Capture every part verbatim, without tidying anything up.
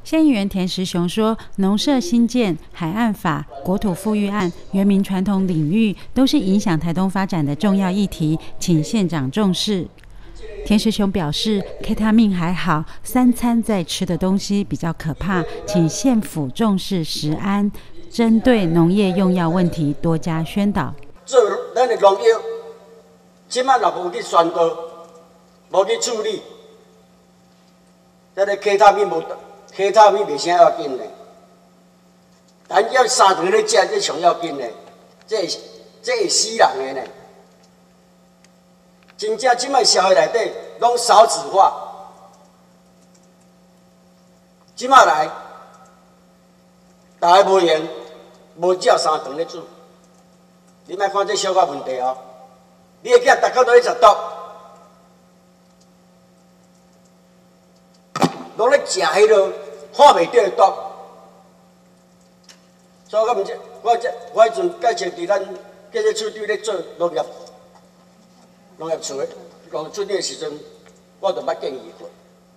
县议员田时雄说，农舍新建、海岸法、国土富裕案、原民传统领域都是影响台东发展的重要议题，请县长重视。田时雄表示 ，K 他命还好，三餐在吃的东西比较可怕，请县府重视食安，针对农业用药问题多加宣导。 做咱的农药，即摆若无去宣导，无去处理，咱的 K 他命无。K 他命袂啥要紧嘞，咱要三顿咧食，这上要紧嘞，这这会死人的呢。真正即摆社会内底拢少子化，即摆来，大家无闲，无只有三顿咧煮。你莫看这小可问题哦，你的囝逐工都咧食毒。拢咧食迄落看袂到的毒，所以我毋知，我这我迄阵介绍伫咱建设处长咧做农业农业处的农业处理的时阵，我就捌建议过，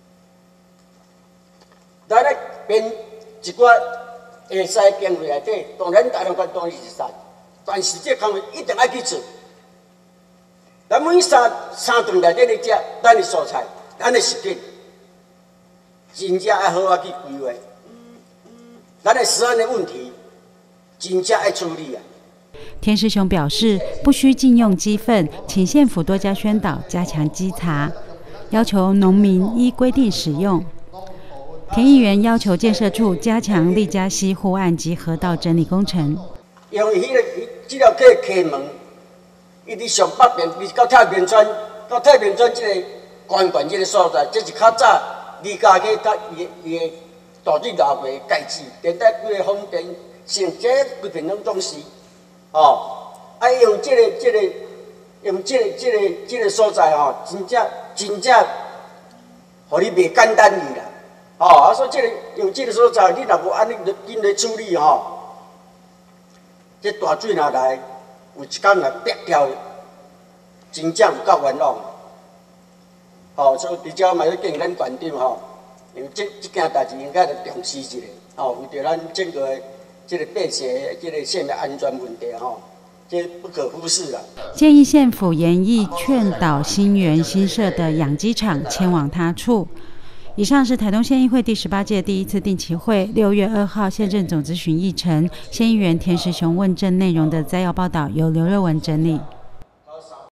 咱咧编一寡会使经费内底，当然大量关当然是使，但是这工作一定爱去做。咱每三三顿内底咧食咱的蔬菜，咱的食品。真正要好好去规划，咱的食安的问题，真正要处理啊。 田时雄表示，不需禁用鸡粪，请县府多加宣导，加强稽查，要求农民依规定使用。田议员要求建设处加强利嘉溪护岸及河道整理工程。 因为迄个这条溪溪门，伊伫上北边，伊到太平川，到太平川这个关关这个所在，这是较早。李家溪甲伊伊个大水流过界址，连带规个风电、甚至规片拢总是，哦，啊用即、这个、即、这个、用即、这个、即、这个、即、这个所在吼，真正真正，互你袂简单去啦，哦，啊说即、这个用即个所在，你若无安尼紧来处理吼，这大水若来，有一天若逼掉，真正有够冤枉。哦，所以伫遮嘛要建议咱县长吼，因为这这件代志应该要重视一下，哦，为着咱整个这个变形、这个县的安全问题吼，这不可忽视啦。 建议县府研议劝导新园新设的养鸡场迁往他处。以上是台东县议会第十八届第一次定期会六月二号县政总咨询议程县议员田时雄问政内容的摘要报道，由刘热文整理。